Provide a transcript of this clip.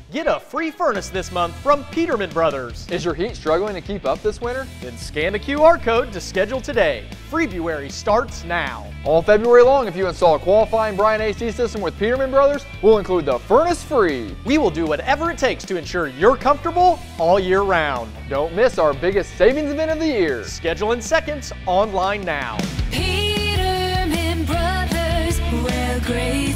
Get a free furnace this month from Peterman Brothers. Is your heat struggling to keep up this winter? Then scan the QR code to schedule today. Freebruary starts now. All February long, if you install a qualifying Bryant AC system with Peterman Brothers, we'll include the furnace free. We will do whatever it takes to ensure you're comfortable all year round. Don't miss our biggest savings event of the year. Schedule in seconds online now. Peterman Brothers, where great